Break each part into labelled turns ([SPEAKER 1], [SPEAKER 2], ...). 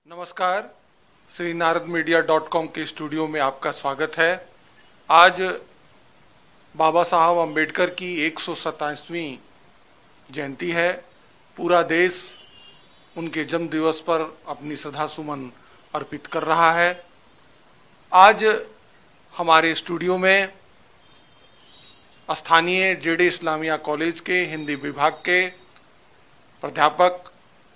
[SPEAKER 1] नमस्कार, Shri Narad media .com के studio में आपका स्वागत है। आज बाबा साहब अम्बेडकर की 127वीं जयंती है। पूरा देश उनके जन्म दिवस पर अपनी श्रद्धा सुमन अर्पित कर रहा है। आज हमारे स्टूडियो में स्थानीय जेडे इस्लामिया कॉलेज के हिंदी विभाग के प्राध्यापक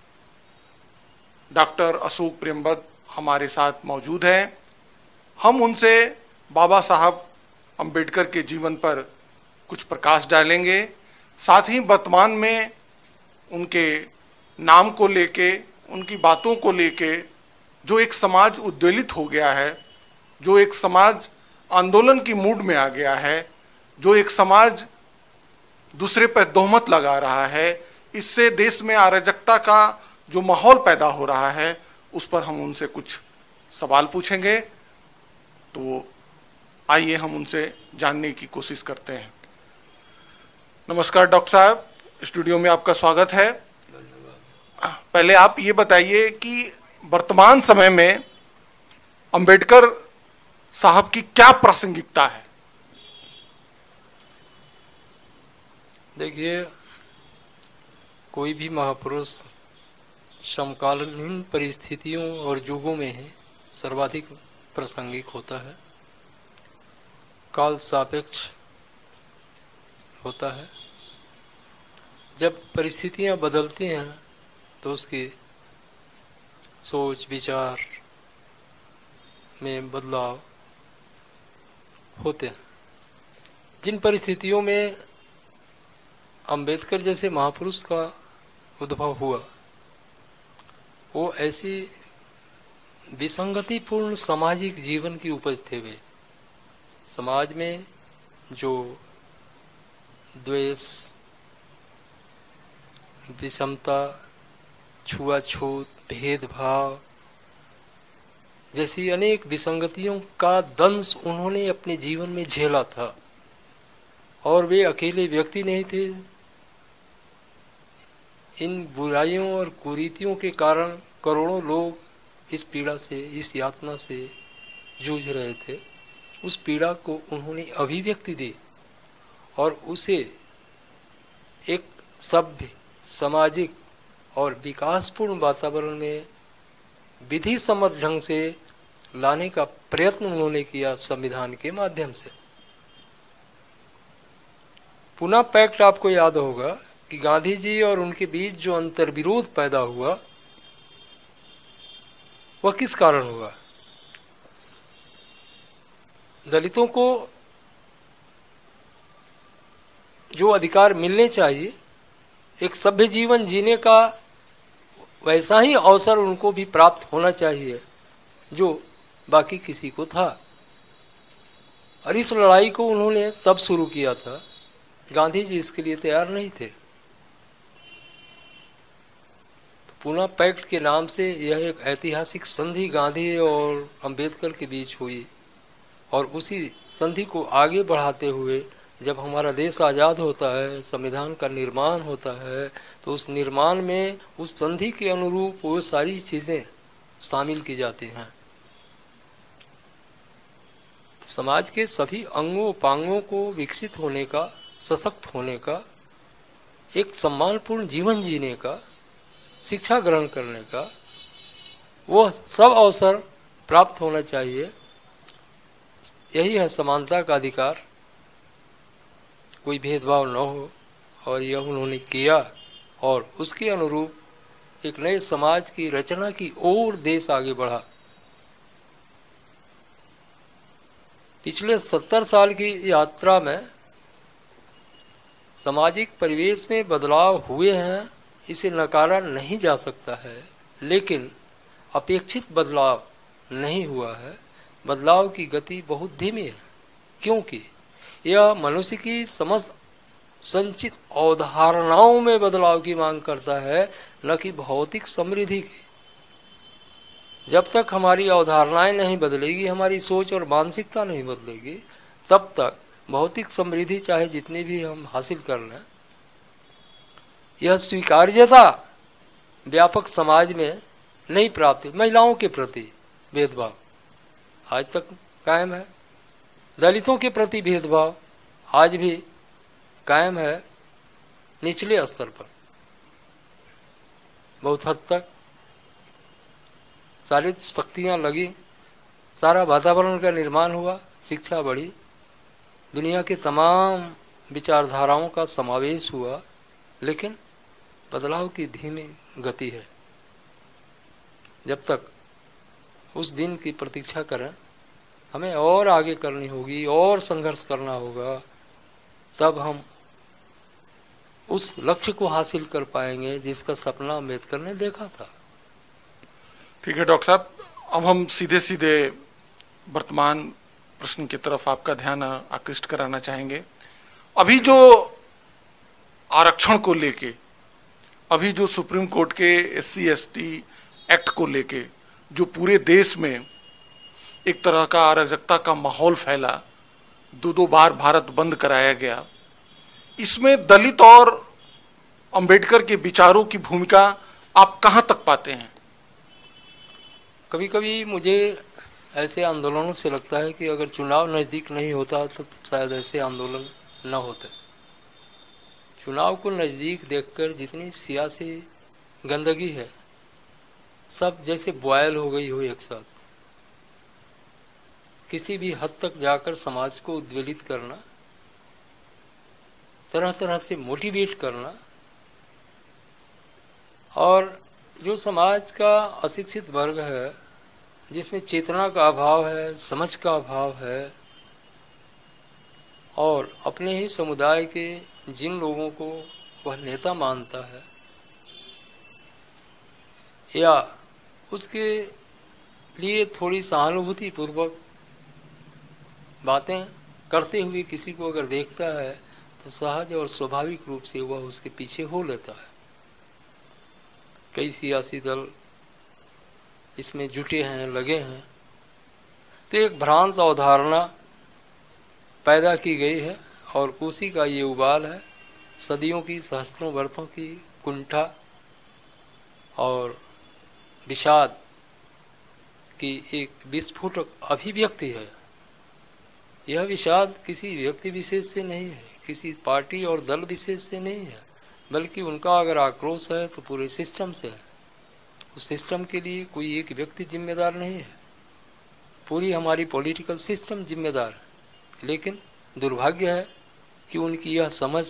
[SPEAKER 1] डॉक्टर अशोक प्रेमवत हमारे साथ मौजूद हैं। हम उनसे बाबा साहब अम्बेडकर के जीवन पर कुछ प्रकाश डालेंगे, साथ ही वर्तमान में उनके नाम को लेके, उनकी बातों को लेके जो एक समाज उद्वेलित हो गया है, जो एक समाज आंदोलन की मूड में आ गया है, जो एक समाज दूसरे पर तोहमत लगा रहा है, इससे देश में अराजकता का जो माहौल पैदा हो रहा है, उस पर हम उनसे कुछ सवाल पूछेंगे। तो आइए हम उनसे जानने की कोशिश करते हैं। नमस्कार डॉक्टर साहब, स्टूडियो में आपका स्वागत है। पहले आप ये बताइए कि वर्तमान समय में अंबेडकर साहब की क्या प्रासंगिकता है?
[SPEAKER 2] देखिए, कोई भी महापुरुष समकालीन परिस्थितियों और युगों में ही सर्वाधिक प्रासंगिक होता है, काल सापेक्ष होता है। जब परिस्थितियां बदलती हैं तो उसकी सोच विचार में बदलाव होते हैं। जिन परिस्थितियों में अंबेडकर जैसे महापुरुष का उद्भव हुआ, वो ऐसी विसंगतिपूर्ण सामाजिक जीवन की उपज थे। वे समाज में जो द्वेष, विषमता, छुआछूत, भेदभाव जैसी अनेक विसंगतियों का दंश उन्होंने अपने जीवन में झेला था। और वे अकेले व्यक्ति नहीं थे। इन बुराइयों और कुरीतियों के कारण करोड़ों लोग इस पीड़ा से, इस यातना से जूझ रहे थे। उस पीड़ा को उन्होंने अभिव्यक्ति दी और उसे एक सभ्य, सामाजिक और विकासपूर्ण वातावरण में विधि सम्मत ढंग से लाने का प्रयत्न उन्होंने किया संविधान के माध्यम से। पुनः पैक्ट आपको याद होगा कि गांधी जी और उनके बीच जो अंतर्विरोध पैदा हुआ, वह किस कारण हुआ? दलितों को जो अधिकार मिलने चाहिए, एक सभ्य जीवन जीने का वैसा ही अवसर उनको भी प्राप्त होना चाहिए जो बाकी किसी को था। और इस लड़ाई को उन्होंने तब शुरू किया था, गांधी जी इसके लिए तैयार नहीं थे। पुनः पैक्ट के नाम से यह एक ऐतिहासिक संधि गांधी और अंबेडकर के बीच हुई। और उसी संधि को आगे बढ़ाते हुए जब हमारा देश आज़ाद होता है, संविधान का निर्माण होता है, तो उस निर्माण में उस संधि के अनुरूप वो सारी चीज़ें शामिल की जाती हैं। समाज के सभी अंगों पांगों को विकसित होने का, सशक्त होने का, एक सम्मानपूर्ण जीवन जीने का, शिक्षा ग्रहण करने का, वो सब अवसर प्राप्त होना चाहिए। यही है समानता का अधिकार, कोई भेदभाव न हो। और यह उन्होंने किया और उसके अनुरूप एक नए समाज की रचना की ओर देश आगे बढ़ा। पिछले 70 साल की यात्रा में सामाजिक परिवेश में बदलाव हुए हैं, इसे नकारा नहीं जा सकता है, लेकिन अपेक्षित बदलाव नहीं हुआ है। बदलाव की गति बहुत धीमी है, क्योंकि यह मनुष्य की समस्त संचित अवधारणाओं में बदलाव की मांग करता है, न कि भौतिक समृद्धि की। जब तक हमारी अवधारणाएं नहीं बदलेगी, हमारी सोच और मानसिकता नहीं बदलेगी, तब तक भौतिक समृद्धि चाहे जितनी भी हम हासिल कर लें, यह स्वीकार्यता व्यापक समाज में नहीं प्राप्त। महिलाओं के प्रति भेदभाव आज तक कायम है, दलितों के प्रति भेदभाव आज भी कायम है निचले स्तर पर। बहुत हद तक सारी शक्तियां लगी, सारा वातावरण का निर्माण हुआ, शिक्षा बढ़ी, दुनिया के तमाम विचारधाराओं का समावेश हुआ, लेकिन बदलाव की धीमी गति है। जब तक उस दिन की प्रतीक्षा करें, हमें और आगे करनी होगी, और संघर्ष करना होगा, तब हम उस लक्ष्य को हासिल कर पाएंगे जिसका सपना अम्बेडकर ने देखा था।
[SPEAKER 1] ठीक है डॉक्टर साहब, अब हम सीधे सीधे वर्तमान प्रश्न की तरफ आपका ध्यान आकृष्ट कराना चाहेंगे। अभी जो आरक्षण को लेके, अभी जो सुप्रीम कोर्ट के SC/ST एक्ट को लेके जो पूरे देश में एक तरह का अराजकता का माहौल फैला, 2 बार भारत बंद कराया गया, इसमें दलित और अंबेडकर के विचारों की भूमिका आप कहां तक पाते हैं?
[SPEAKER 2] कभी कभी मुझे ऐसे आंदोलनों से लगता है कि अगर चुनाव नज़दीक नहीं होता तो शायद ऐसे आंदोलन न होते। चुनाव को नज़दीक देखकर जितनी सियासी गंदगी है सब जैसे बॉयल हो गई हो एक साथ। किसी भी हद तक जाकर समाज को उद्वेलित करना, तरह तरह से मोटिवेट करना, और जो समाज का अशिक्षित वर्ग है जिसमें चेतना का अभाव है, समझ का अभाव है, और अपने ही समुदाय के जिन लोगों को वह नेता मानता है या उसके लिए थोड़ी सहानुभूति पूर्वक बातें करते हुए किसी को अगर देखता है तो सहज और स्वाभाविक रूप से वह उसके पीछे हो लेता है। कई सियासी दल इसमें जुटे हैं, लगे हैं, तो एक भ्रांत अवधारणा पैदा की गई है और उसी का ये उबाल है। सदियों की, सहस्त्रों वर्षों की कुंठा और विषाद की एक विस्फोटक अभिव्यक्ति है। यह विषाद किसी व्यक्ति विशेष से नहीं है, किसी पार्टी और दल विशेष से नहीं है, बल्कि उनका अगर आक्रोश है तो पूरे सिस्टम से है। उस सिस्टम के लिए कोई एक व्यक्ति जिम्मेदार नहीं है, पूरी हमारी पॉलिटिकल सिस्टम जिम्मेदार है। लेकिन दुर्भाग्य है कि उनकी यह समझ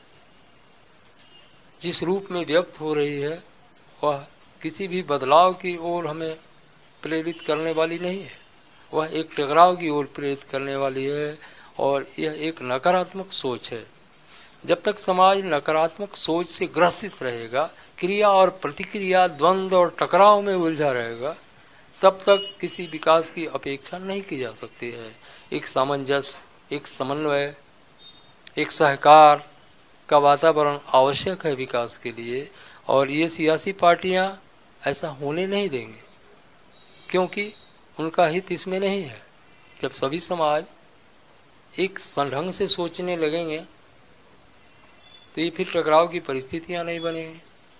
[SPEAKER 2] जिस रूप में व्यक्त हो रही है वह किसी भी बदलाव की ओर हमें प्रेरित करने वाली नहीं है, वह एक टकराव की ओर प्रेरित करने वाली है, और यह एक नकारात्मक सोच है। जब तक समाज नकारात्मक सोच से ग्रसित रहेगा, क्रिया और प्रतिक्रिया, द्वंद्व और टकराव में उलझा रहेगा, तब तक किसी विकास की अपेक्षा नहीं की जा सकती है। एक सामंजस्य, एक समन्वय, एक सहकार का वातावरण आवश्यक है विकास के लिए, और ये सियासी पार्टियां ऐसा होने नहीं देंगे, क्योंकि उनका हित इसमें नहीं है। जब सभी समाज एक ढंग से सोचने लगेंगे तो ये फिर टकराव की परिस्थितियां नहीं बनेंगी।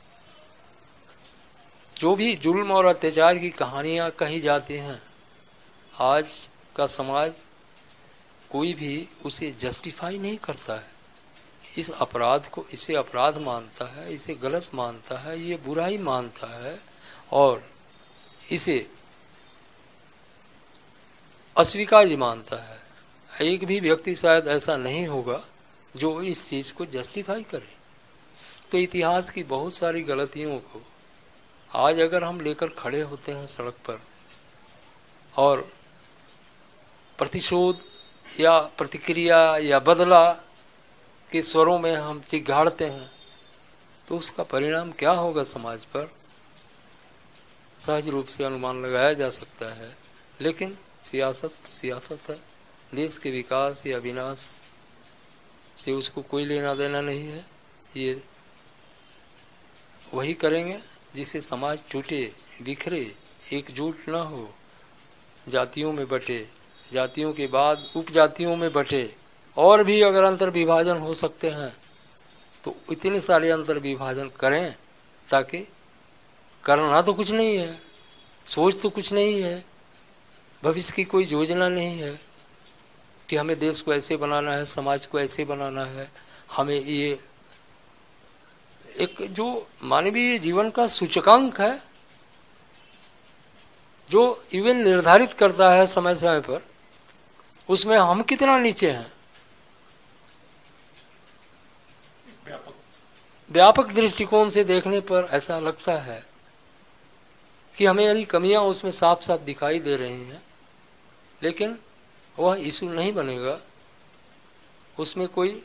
[SPEAKER 2] जो भी जुल्म और अत्याचार की कहानियां कही जाती हैं, आज का समाज कोई भी उसे जस्टिफाई नहीं करता है। इस अपराध को, इसे अपराध मानता है, इसे गलत मानता है, ये बुराई मानता है, और इसे अस्वीकार्य मानता है। एक भी व्यक्ति शायद ऐसा नहीं होगा जो इस चीज को जस्टिफाई करे। तो इतिहास की बहुत सारी गलतियों को आज अगर हम लेकर खड़े होते हैं सड़क पर और प्रतिशोध या प्रतिक्रिया या बदला के स्वरों में हम चिघाड़ते हैं, तो उसका परिणाम क्या होगा समाज पर, सहज रूप से अनुमान लगाया जा सकता है। लेकिन सियासत है, देश के विकास या विनाश से उसको कोई लेना देना नहीं है। ये वही करेंगे जिससे समाज टूटे, बिखरे, एकजुट न हो, जातियों में बटे, जातियों के बाद उपजातियों में बटे, और भी अगर अंतर विभाजन हो सकते हैं तो इतने सारे अंतर विभाजन करें, ताकि करना तो कुछ नहीं है, सोच तो कुछ नहीं है, भविष्य की कोई योजना नहीं है कि हमें देश को ऐसे बनाना है, समाज को ऐसे बनाना है, हमें ये एक जो मानवीय जीवन का सूचकांक है, जो इवन निर्धारित करता है समय समय पर, उसमें हम कितना नीचे हैं। व्यापक दृष्टिकोण से देखने पर ऐसा लगता है कि हमें यानी कमियां उसमें साफ साफ दिखाई दे रही हैं, लेकिन वह इशू नहीं बनेगा, उसमें कोई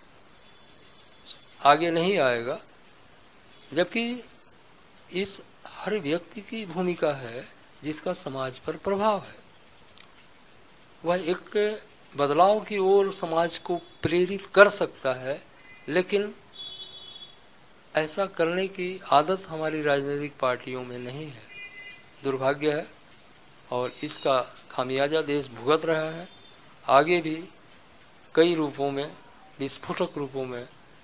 [SPEAKER 2] आगे नहीं आएगा। जबकि इस हर व्यक्ति की भूमिका है जिसका समाज पर प्रभाव है, वह एक बदलाव की ओर समाज को प्रेरित कर सकता है, लेकिन ऐसा करने की आदत हमारी राजनीतिक पार्टियों में नहीं है। दुर्भाग्य है और इसका खामियाजा देश भुगत रहा है। आगे भी कई रूपों में, विस्फोटक रूपों में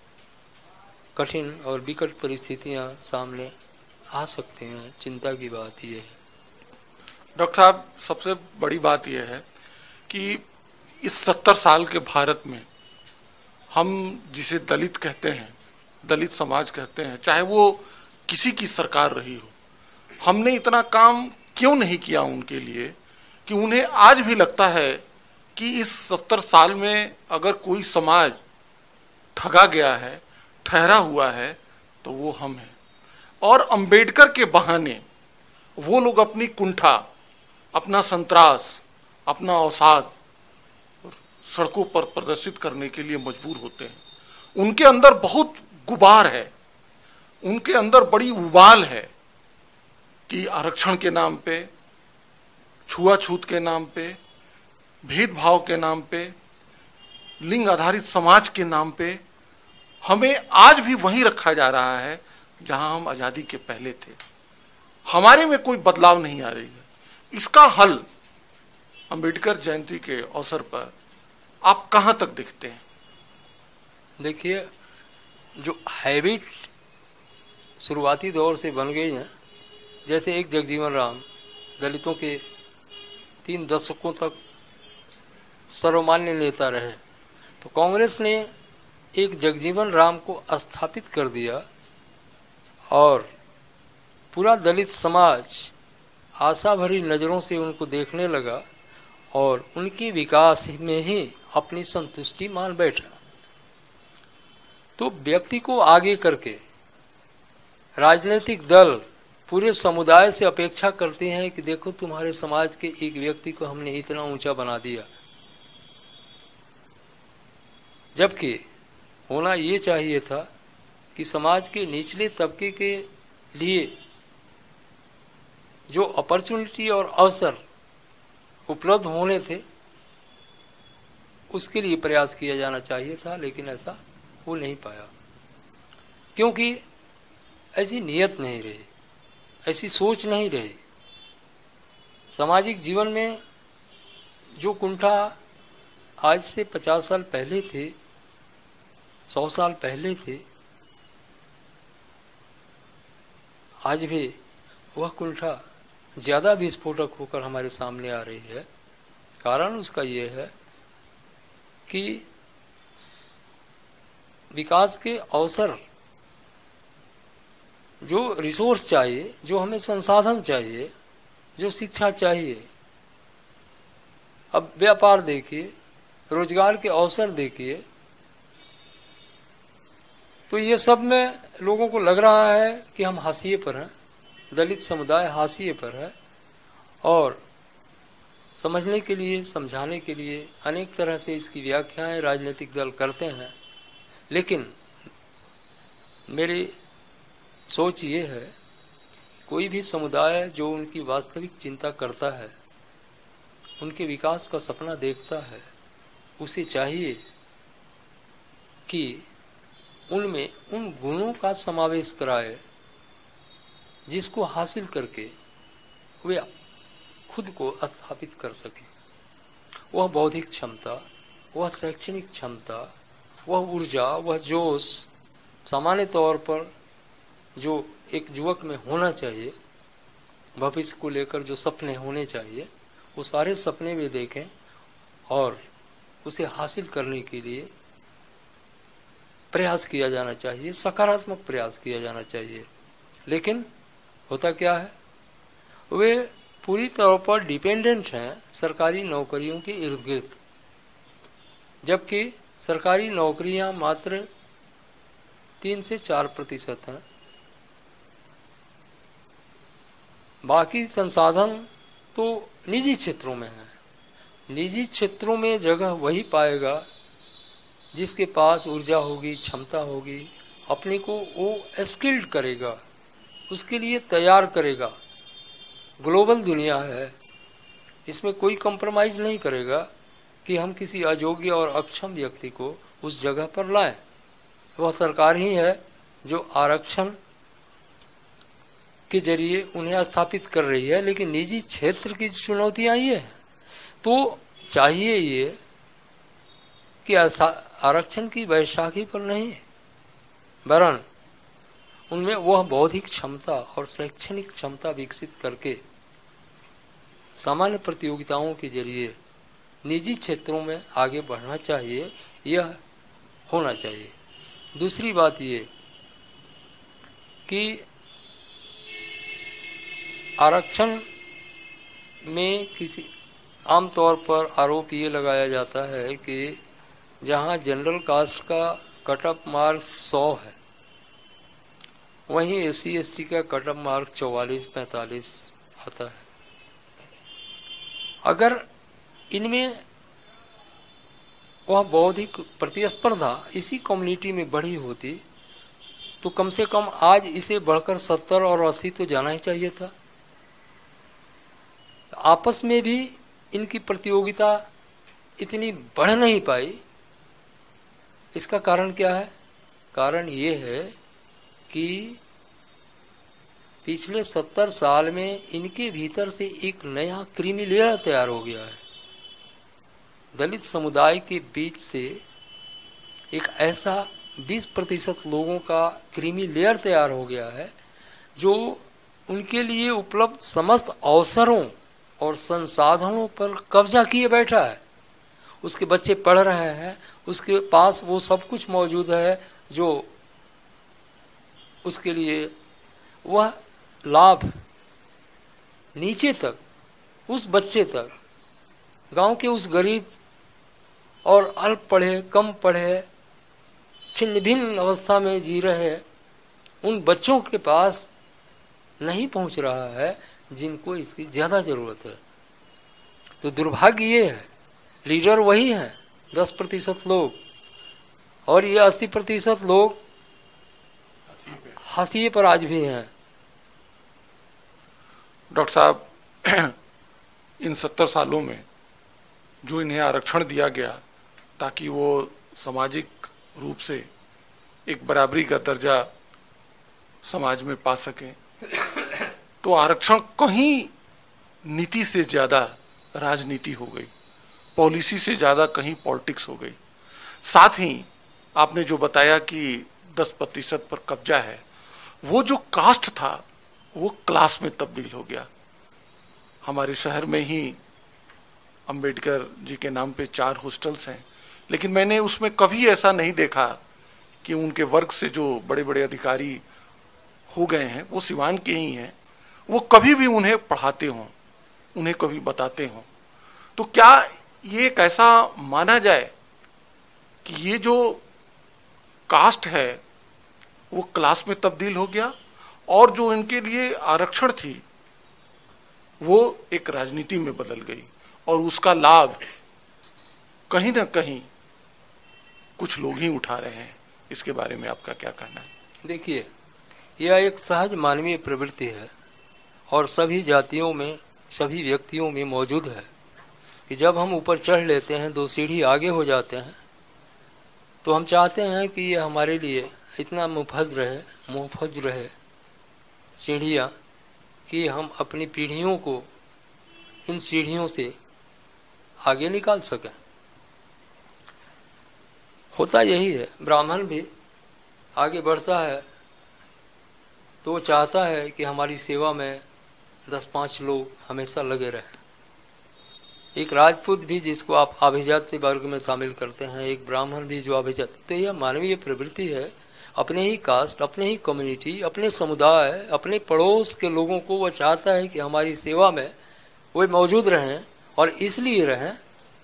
[SPEAKER 2] कठिन और विकट परिस्थितियां सामने आ सकती हैं। चिंता की बात यह है।
[SPEAKER 1] डॉक्टर साहब, सबसे बड़ी बात यह है कि इस 70 साल के भारत में हम जिसे दलित कहते हैं, दलित समाज कहते हैं, चाहे वो किसी की सरकार रही हो, हमने इतना काम क्यों नहीं किया उनके लिए कि उन्हें आज भी लगता है कि इस 70 साल में अगर कोई समाज ठगा गया है, ठहरा हुआ है, तो वो हम हैं। और अंबेडकर के बहाने वो लोग अपनी कुंठा, अपना संत्रास, अपना अवसाद सड़कों पर प्रदर्शित करने के लिए मजबूर होते हैं। उनके अंदर बहुत गुबार है, उनके अंदर बड़ी उबाल है कि आरक्षण के नाम पे, छुआछूत के नाम पे, भेदभाव के नाम पे, लिंग आधारित समाज के नाम पे हमें आज भी वहीं रखा जा रहा है जहां हम आजादी के पहले थे। हमारे में कोई बदलाव नहीं आ रही है। इसका हल अंबेडकर जयंती के अवसर पर आप कहां तक देखते हैं?
[SPEAKER 2] देखिए, जो हैबिट शुरुआती दौर से बन गई है, जैसे एक जगजीवन राम दलितों के 3 दशकों तक सर्वमान्य नेता रहे, तो कांग्रेस ने एक जगजीवन राम को स्थापित कर दिया और पूरा दलित समाज आशा भरी नज़रों से उनको देखने लगा और उनके विकास में ही अपनी संतुष्टि मान बैठा। तो व्यक्ति को आगे करके राजनीतिक दल पूरे समुदाय से अपेक्षा करते हैं कि देखो, तुम्हारे समाज के एक व्यक्ति को हमने इतना ऊंचा बना दिया। जबकि होना ये चाहिए था कि समाज के निचले तबके के लिए जो अपॉर्चुनिटी और अवसर उपलब्ध होने थे, उसके लिए प्रयास किया जाना चाहिए था, लेकिन ऐसा हो नहीं पाया, क्योंकि ऐसी नीयत नहीं रही, ऐसी सोच नहीं रही। सामाजिक जीवन में जो कुंठा आज से 50 साल पहले थे, 100 साल पहले थे, आज भी वह कुंठा ज्यादा विस्फोटक होकर हमारे सामने आ रही है। कारण उसका ये है कि विकास के अवसर, जो रिसोर्स चाहिए, जो हमें संसाधन चाहिए, जो शिक्षा चाहिए, अब व्यापार देखिए, रोजगार के अवसर देखिए, तो ये सब में लोगों को लग रहा है कि हम हाशिए पर हैं, दलित समुदाय हाशिए पर है। और समझने के लिए, समझाने के लिए अनेक तरह से इसकी व्याख्याएं राजनीतिक दल करते हैं, लेकिन मेरी सोच ये है, कोई भी समुदाय जो उनकी वास्तविक चिंता करता है, उनके विकास का सपना देखता है, उसे चाहिए कि उनमें उन गुणों का समावेश कराए जिसको हासिल करके वे खुद को स्थापित कर सके। वह बौद्धिक क्षमता, वह शैक्षणिक क्षमता, वह ऊर्जा, वह जोश सामान्य तौर पर जो एक युवक में होना चाहिए, भविष्य को लेकर जो सपने होने चाहिए वो सारे सपने वे देखें और उसे हासिल करने के लिए प्रयास किया जाना चाहिए, सकारात्मक प्रयास किया जाना चाहिए। लेकिन होता क्या है, वे पूरी तौर पर डिपेंडेंट हैं सरकारी नौकरियों के इर्द गिर्द, जबकि सरकारी नौकरियां मात्र 3 से 4% हैं। बाकी संसाधन तो निजी क्षेत्रों में हैं। निजी क्षेत्रों में जगह वही पाएगा जिसके पास ऊर्जा होगी, क्षमता होगी, अपने को वो स्किल्ड करेगा, उसके लिए तैयार करेगा। ग्लोबल दुनिया है, इसमें कोई कॉम्प्रोमाइज़ नहीं करेगा कि हम किसी अयोग्य और अक्षम व्यक्ति को उस जगह पर लाएं। वह सरकार ही है जो आरक्षण के जरिए उन्हें स्थापित कर रही है। लेकिन निजी क्षेत्र की चुनौतियां ये है, तो चाहिए ये कि आरक्षण की वैशाखी पर नहीं, वरन उनमें वह बौद्धिक क्षमता और शैक्षणिक क्षमता विकसित करके सामान्य प्रतियोगिताओं के जरिए निजी क्षेत्रों में आगे बढ़ना चाहिए, यह होना चाहिए। दूसरी बात ये कि आरक्षण में किसी आमतौर पर आरोप ये लगाया जाता है कि जहां जनरल कास्ट का कट ऑफ मार्क 100 है, वहीं SC ST का कट ऑफ मार्क 44-45 आता है। अगर इनमें वह बौद्धिक प्रतिस्पर्धा इसी कम्युनिटी में बढ़ी होती तो कम से कम आज इसे बढ़कर 70 और 80 तो जाना ही चाहिए था। आपस में भी इनकी प्रतियोगिता इतनी बढ़ नहीं पाई। इसका कारण क्या है? कारण ये है कि पिछले 70 साल में इनके भीतर से एक नया क्रीमी लेयर तैयार हो गया है। दलित समुदाय के बीच से एक ऐसा 20% लोगों का क्रीमी लेयर तैयार हो गया है जो उनके लिए उपलब्ध समस्त अवसरों और संसाधनों पर कब्जा किए बैठा है। उसके बच्चे पढ़ रहे हैं, उसके पास वो सब कुछ मौजूद है जो उसके लिए वह लाभ नीचे तक, उस बच्चे तक, गांव के उस गरीब और अल्प पढ़े, कम पढ़े, छिन्न भिन्न अवस्था में जी रहे उन बच्चों के पास नहीं पहुंच रहा है जिनको इसकी ज्यादा जरूरत है। तो दुर्भाग्य ये है, लीडर वही हैं 10% लोग, और ये 80% लोग हाशिए पर आज भी हैं।
[SPEAKER 1] डॉक्टर साहब, इन 70 सालों में जो इन्हें आरक्षण दिया गया ताकि वो सामाजिक रूप से एक बराबरी का दर्जा समाज में पा सकें, तो आरक्षण कहीं नीति से ज्यादा राजनीति हो गई, पॉलिसी से ज्यादा कहीं पॉलिटिक्स हो गई। साथ ही आपने जो बताया कि 10% पर कब्जा है, वो जो कास्ट था वो क्लास में तब्दील हो गया। हमारे शहर में ही अंबेडकर जी के नाम पे 4 हॉस्टल्स हैं, लेकिन मैंने उसमें कभी ऐसा नहीं देखा कि उनके वर्ग से जो बड़े बड़े अधिकारी हो गए हैं वो सिवान के ही हैं, वो कभी भी उन्हें पढ़ाते हों, उन्हें कभी बताते हों। तो क्या ये एक ऐसा माना जाए कि ये जो कास्ट है वो क्लास में तब्दील हो गया और जो इनके लिए आरक्षण थी वो एक राजनीति में बदल गई और उसका लाभ कहीं ना कहीं कुछ लोग ही उठा रहे हैं? इसके बारे में आपका क्या कहना है?
[SPEAKER 2] देखिए, यह एक सहज मानवीय प्रवृत्ति है और सभी जातियों में, सभी व्यक्तियों में मौजूद है कि जब हम ऊपर चढ़ लेते हैं, 2 सीढ़ी आगे हो जाते हैं, तो हम चाहते हैं कि यह हमारे लिए इतना मुफज रहे सीढ़ियाँ कि हम अपनी पीढ़ियों को इन सीढ़ियों से आगे निकाल सकें। होता यही है, ब्राह्मण भी आगे बढ़ता है तो वो चाहता है कि हमारी सेवा में 10-5 लोग हमेशा लगे रहे। एक राजपूत भी जिसको आप अभिजात्य वर्ग में शामिल करते हैं, एक ब्राह्मण भी जो अभिजात, तो यह मानवीय प्रवृत्ति है। अपने ही कास्ट, अपने ही कम्युनिटी, अपने समुदाय, अपने पड़ोस के लोगों को वह चाहता है कि हमारी सेवा में वे मौजूद रहें, और इसलिए रहें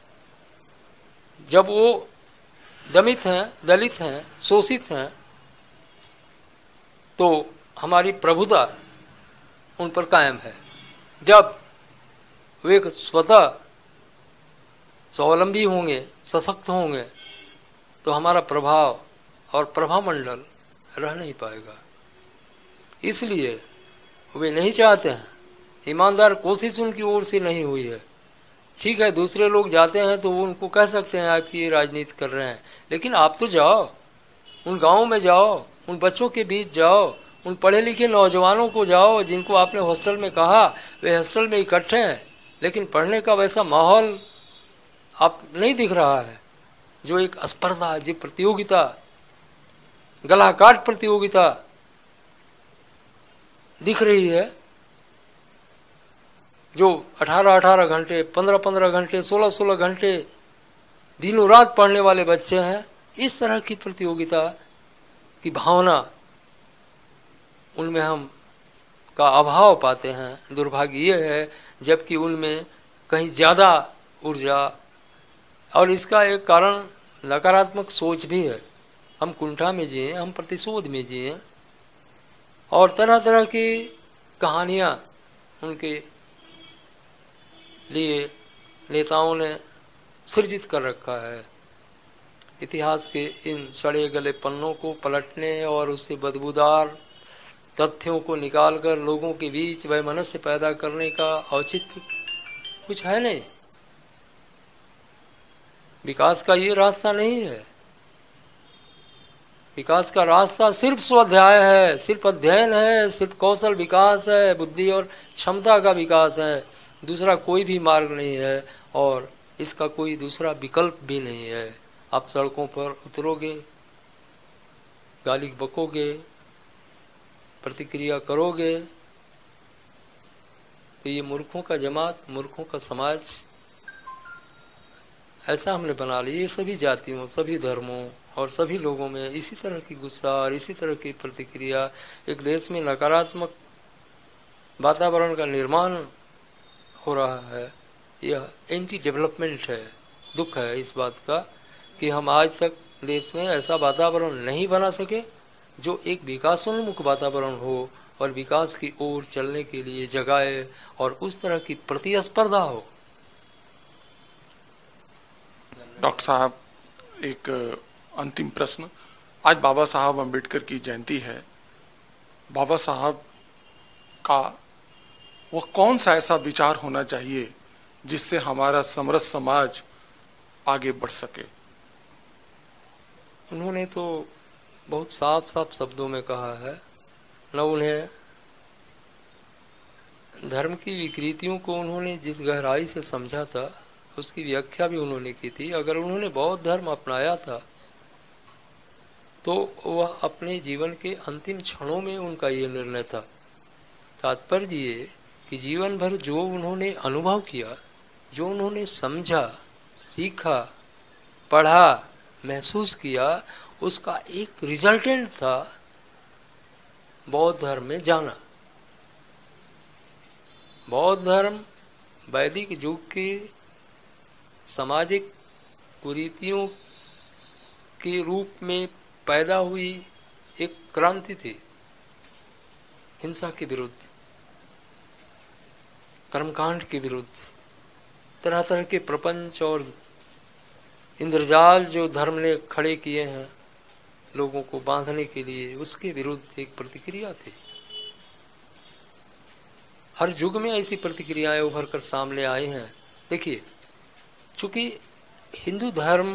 [SPEAKER 2] जब वो दमित हैं, दलित हैं, शोषित हैं, तो हमारी प्रभुता उन पर कायम है। जब वे स्वतः स्वावलंबी होंगे, सशक्त होंगे, तो हमारा प्रभाव और प्रभामंडल रह नहीं पाएगा। इसलिए वे नहीं चाहते हैं, ईमानदार कोशिश उनकी ओर से नहीं हुई है। ठीक है, दूसरे लोग जाते हैं तो वो उनको कह सकते हैं आप ये राजनीति कर रहे हैं, लेकिन आप तो जाओ, उन गांवों में जाओ, उन बच्चों के बीच जाओ, उन पढ़े लिखे नौजवानों को जाओ जिनको आपने हॉस्टल में कहा, वे हॉस्टल में इकट्ठे हैं, लेकिन पढ़ने का वैसा माहौल आप नहीं दिख रहा है। जो एक स्पर्धा, जो प्रतियोगिता, गलाकाट प्रतियोगिता दिख रही है, जो 18-18 घंटे, 15-15 घंटे, 16-16 घंटे दिनों रात पढ़ने वाले बच्चे हैं, इस तरह की प्रतियोगिता की भावना उनमें हम का अभाव पाते हैं। दुर्भाग्य ये है, जबकि उनमें कहीं ज़्यादा ऊर्जा, और इसका एक कारण नकारात्मक सोच भी है। हम कुंठा में जिए, हम प्रतिशोध में जिए, और तरह तरह की कहानियाँ उनके लिए नेताओं ने सृजित कर रखा है। इतिहास के इन सड़े गले पन्नों को पलटने और उससे बदबूदार तथ्यों को निकालकर लोगों के बीच वैमनस्य पैदा करने का औचित्य कुछ है नहीं। विकास का ये रास्ता नहीं है। विकास का रास्ता सिर्फ स्वाध्याय है, सिर्फ अध्ययन है, सिर्फ कौशल विकास है, बुद्धि और क्षमता का विकास है। दूसरा कोई भी मार्ग नहीं है, और इसका कोई दूसरा विकल्प भी नहीं है। आप सड़कों पर उतरोगे, गाली बकोगे, प्रतिक्रिया करोगे, तो ये मूर्खों का जमात, मूर्खों का समाज ऐसा हमने बना लिया। सभी जातियों, सभी धर्मों और सभी लोगों में इसी तरह की गुस्सा और इसी तरह की प्रतिक्रिया, एक देश में नकारात्मक वातावरण का निर्माण हो रहा है। यह एंटी डेवलपमेंट है। दुख है इस बात का कि हम आज तक देश में ऐसा वातावरण नहीं बना सके जो एक विकासोन्मुख वातावरण हो और विकास की ओर चलने के लिए जगाए, और उस तरह की प्रतिस्पर्धा हो।
[SPEAKER 1] डॉक्टर साहब, एक अंतिम प्रश्न। आज बाबा साहब अम्बेडकर की जयंती है। बाबा साहब का वह कौन सा ऐसा विचार होना चाहिए जिससे हमारा समरस समाज आगे बढ़ सके?
[SPEAKER 2] उन्होंने तो बहुत साफ साफ शब्दों में कहा है। न उन्हें धर्म की विकृतियों को उन्होंने जिस गहराई से समझा था, उसकी व्याख्या भी उन्होंने की थी। अगर उन्होंने बौद्ध धर्म अपनाया था तो वह अपने जीवन के अंतिम क्षणों में उनका ये निर्णय था। तात्पर्य ये कि जीवन भर जो उन्होंने अनुभव किया, जो उन्होंने समझा, सीखा, पढ़ा, महसूस किया, उसका एक रिजल्टेंट था बौद्ध धर्म में जाना। बौद्ध धर्म वैदिक युग के सामाजिक कुरीतियों के रूप में पैदा हुई एक क्रांति थी। हिंसा के विरुद्ध, कर्मकांड के विरुद्ध, तरह तरह के प्रपंच और इंद्रजाल जो धर्म ने खड़े किए हैं लोगों को बांधने के लिए, उसके विरुद्ध एक प्रतिक्रिया थी। हर युग में ऐसी प्रतिक्रियाएं उभर कर सामने आई हैं। देखिए, चूंकि हिंदू धर्म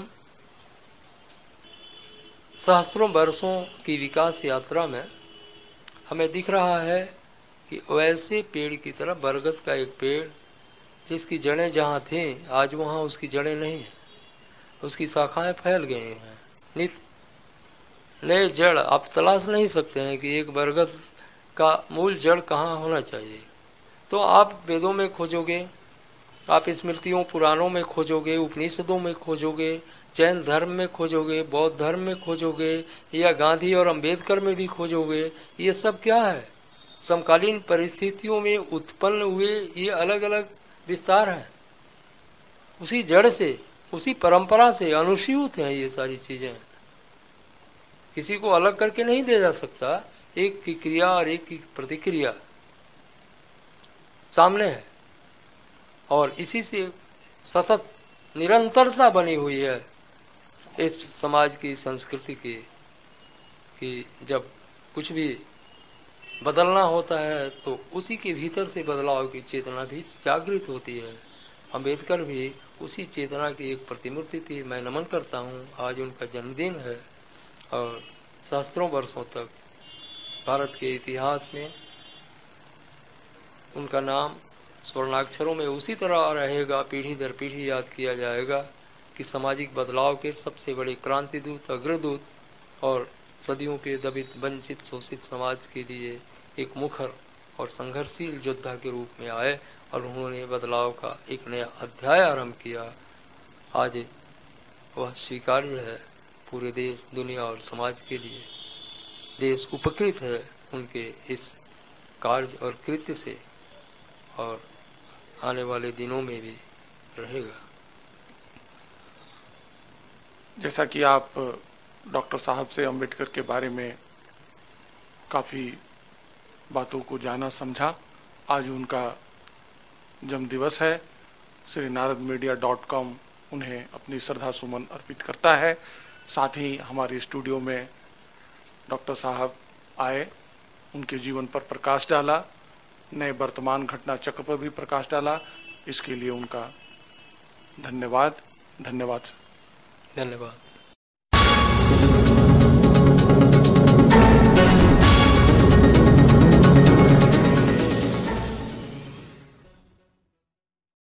[SPEAKER 2] सहस्त्रों वर्षों की विकास यात्रा में हमें दिख रहा है कि वैसे पेड़ की तरह, बरगद का एक पेड़ जिसकी जड़ें जहाँ थीं, आज वहाँ उसकी जड़ें नहीं हैं, उसकी शाखाएं फैल गई हैं। नित नए जड़ आप तलाश नहीं सकते हैं कि एक बरगद का मूल जड़ कहाँ होना चाहिए। तो आप वेदों में खोजोगे, आप स्मृतियों पुराणों में खोजोगे, उपनिषदों में खोजोगे, जैन धर्म में खोजोगे, बौद्ध धर्म में खोजोगे, या गांधी और अंबेडकर में भी खोजोगे। ये सब क्या है? समकालीन परिस्थितियों में उत्पन्न हुए ये अलग अलग विस्तार हैं। उसी जड़ से, उसी परंपरा से अनुस्यूत हैं ये सारी चीजें। किसी को अलग करके नहीं दिया जा सकता। एक की क्रिया और एक की प्रतिक्रिया सामने है, और इसी से सतत निरंतरता बनी हुई है इस समाज की संस्कृति की, कि जब कुछ भी बदलना होता है तो उसी के भीतर से बदलाव की चेतना भी जागृत होती है। अंबेडकर भी उसी चेतना की एक प्रतिमूर्ति थी। मैं नमन करता हूँ, आज उनका जन्मदिन है, और सहस्त्रों वर्षों तक भारत के इतिहास में उनका नाम स्वर्णाक्षरों में उसी तरह रहेगा, पीढ़ी दर पीढ़ी याद किया जाएगा कि सामाजिक बदलाव के सबसे बड़े क्रांतिदूत, अग्रदूत और सदियों के दबित, वंचित, शोषित समाज के लिए एक मुखर और संघर्षशील योद्धा के रूप में आए, और उन्होंने बदलाव का एक नया अध्याय आरंभ किया। आज वह स्वीकार्य है पूरे देश, दुनिया और समाज के लिए। देश उपकृत है उनके इस कार्य और कृत्य से, और आने वाले दिनों में भी रहेगा।
[SPEAKER 1] जैसा कि आप डॉक्टर साहब से अम्बेडकर के बारे में काफ़ी बातों को जाना समझा, आज उनका जन्मदिवस है। श्री naradmedia.com उन्हें अपनी श्रद्धा सुमन अर्पित करता है। साथ ही हमारे स्टूडियो में डॉक्टर साहब आए, उनके जीवन पर प्रकाश डाला, नए वर्तमान घटना चक्र पर भी प्रकाश डाला। इसके लिए उनका धन्यवाद। धन्यवाद।
[SPEAKER 2] धन्यवाद।